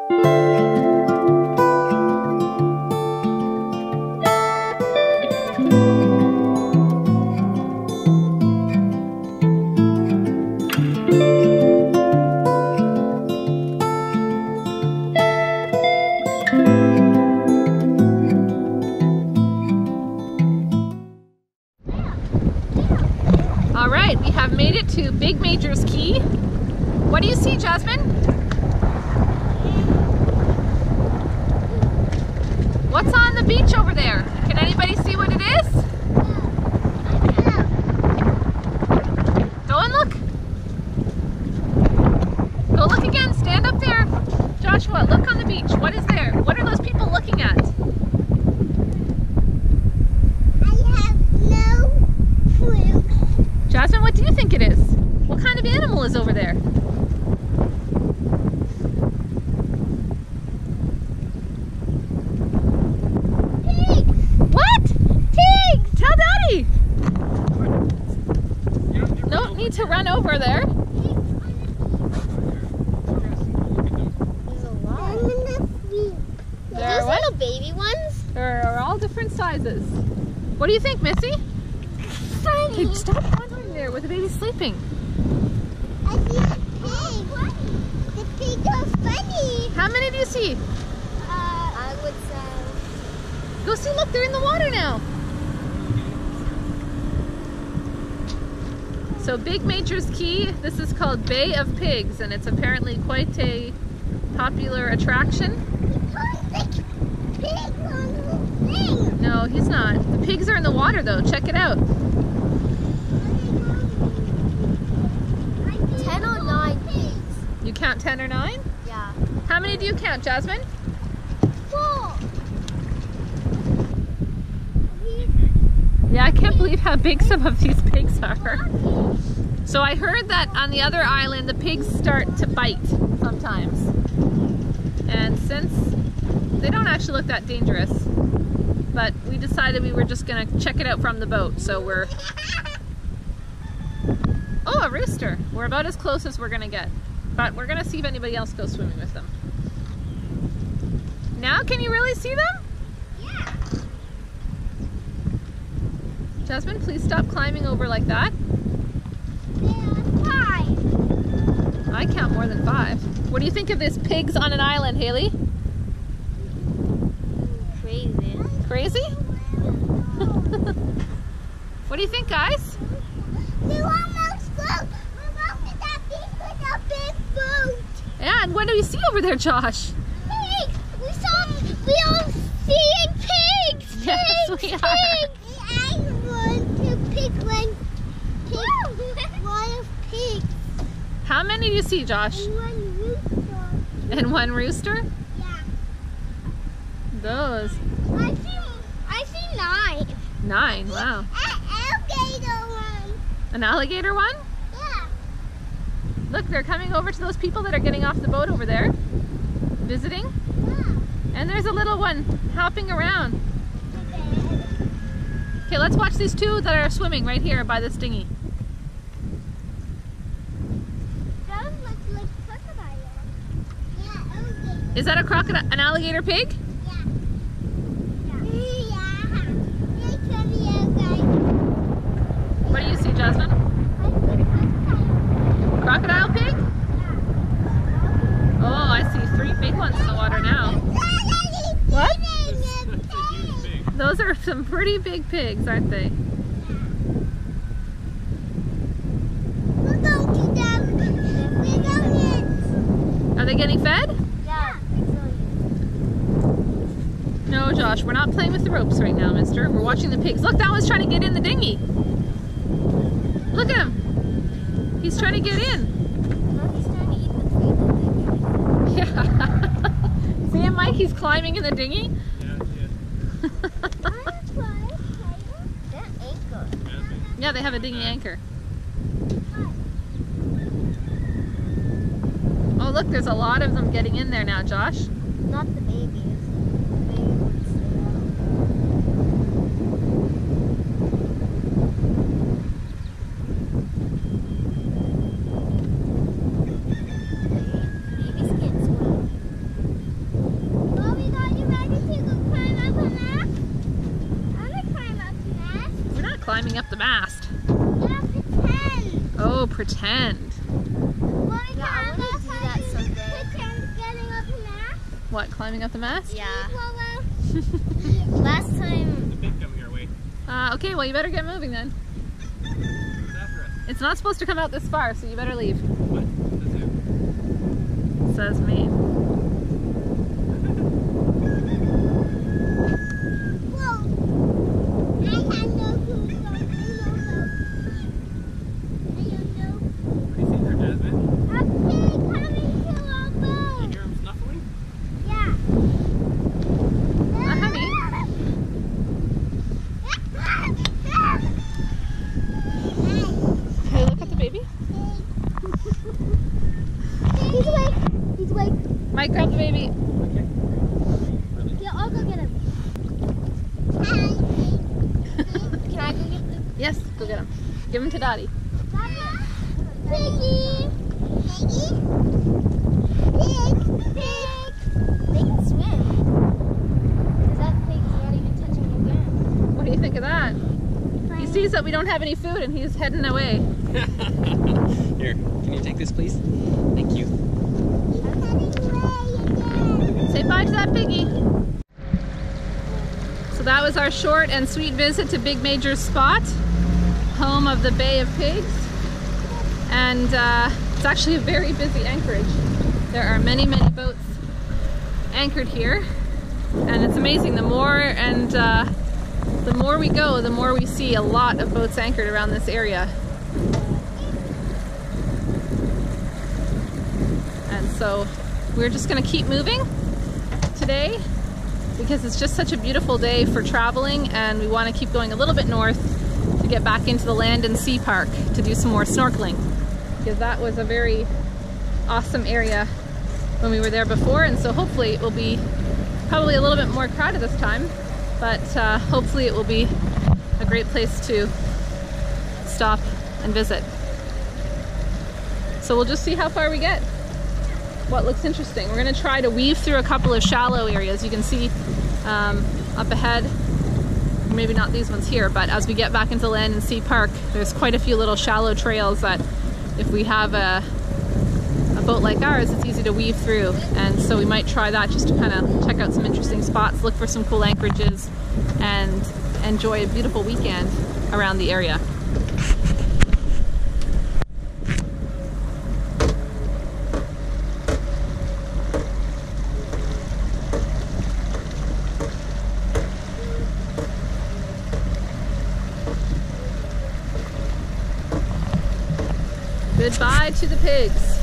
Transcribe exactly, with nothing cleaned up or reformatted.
All right, we have made it to Big Major Cay. What do you see, Jasmine? What's on the beach over there? Can anybody see what it is? Go and look. Go look again. Stand up there. Joshua, look on the beach. What is there? What are those people looking at? Jasmine, what do you think it is? What kind of animal is over there? Pig! What? Pig! Tell Daddy! Don't need to run over there. There's a lot. There are those what? little baby ones? There are all different sizes. What do you think, Missy? Funny. Hey, stop wandering there with the baby sleeping. I see a pig. The pigs are funny. How many do you see? Uh, I would say. Go see, look, they're in the water now. So Big Major Cay, this is called Bay of Pigs, and it's apparently quite a popular attraction. Pig on the thing. No, he's not. The pigs are in the water though, check it out. Ten or nine pigs. You count ten or nine? Yeah. How many do you count, Jasmine? Four. Yeah, I can't believe how big some of these pigs are. So I heard that on the other island, the pigs start to bite sometimes. And since they don't actually look that dangerous, but we decided we were just gonna check it out from the boat. So we're, oh, a rooster. We're about as close as we're gonna get, but we're gonna see if anybody else goes swimming with them. Now, can you really see them? Yeah. Jasmine, please stop climbing over like that. Five. I count more than five. What do you think of this pigs on an island, Haley? Crazy. Crazy? What do you think, guys? We almost go. We're almost that big with a big boat. Yeah, and what do we see over there, Josh? Pigs. We saw. We all seeing pigs. Yes, Pigs. we are. Pigs. I want to pick one. Pig. One of pigs. How many do you see, Josh? And one rooster. And one rooster? Yeah. Those. I see. I see nine. Nine, wow. An alligator one. An alligator one? Yeah. Look, they're coming over to those people that are getting off the boat over there, visiting. Yeah. And there's a little one hopping around. Okay. Okay, let's watch these two that are swimming right here by this dinghy. That looks like crocodile. Yeah, alligator. Is that a crocodile, an alligator pig? Yeah. Yeah. They can be alligator. What do you see, Jasmine? I see crocodile. Crocodile pig? Yeah. Oh, I see three big ones in the water now. What? Those are some pretty big pigs, aren't they? We're going to them. We're going. Are they getting fed? Yeah. No, Josh, we're not playing with the ropes right now, mister. We're watching the pigs. Look, that one's trying to get in the dinghy. Look at him. He's trying to get in. He's trying to eat the food. Yeah. See him, Mike? He's climbing in the dinghy. Yeah, they have a dinghy anchor. Oh, look, there's a lot of them getting in there now, Josh. Not the babies. The baby ones stay out. Babies can't swim. climbing up the mast. Yeah, pretend. Oh, pretend. Well, we Yeah, I can wanna do that also someday. pretend getting up the mast. What, climbing up the mast? Yeah. Well, Last time. The pig coming our way. Uh, okay, well you better get moving then. It's after us. It's not supposed to come out this far, so you better leave. What? Does it? Says me. whoa. I have no clue. So I don't know. I don't know. What do you see there, Jasmine? A pig coming to our You boat. hear him snuffling? Yeah. Uh, honey. Hey, look at the baby. He's awake. He's awake. Mike, grab the baby. Okay. Really? Yeah, I'll go get him. Can I go get the. Yes, go get him. Give him to Daddy. Piggy. Piggy. Pig. Pig. They can swim. Because that pig's not even touching the ground. What do you think of that? He sees that we don't have any food and he's heading away. Here, can you take this, please? Thank you. He's heading away again. Say bye to that piggy. So that was our short and sweet visit to Big Major's spot, home of the Bay of Pigs. And uh, it's actually a very busy anchorage. There are many, many boats anchored here. And it's amazing, the more and uh, the more we go, the more we see a lot of boats anchored around this area. And so we're just gonna keep moving today because it's just such a beautiful day for traveling, and we want to keep going a little bit north to get back into the Land and Sea Park to do some more snorkeling, because that was a very awesome area when we were there before. And so hopefully it will be probably a little bit more crowded this time, but uh, hopefully it will be a great place to stop and visit. So we'll just see how far we get. What looks interesting. We're going to try to weave through a couple of shallow areas. You can see um, up ahead, maybe not these ones here, but as we get back into Land and Sea Park, there's quite a few little shallow trails that if we have a, a boat like ours, it's easy to weave through. And so we might try that just to kind of check out some interesting spots, look for some cool anchorages, and enjoy a beautiful weekend around the area. Goodbye to the pigs.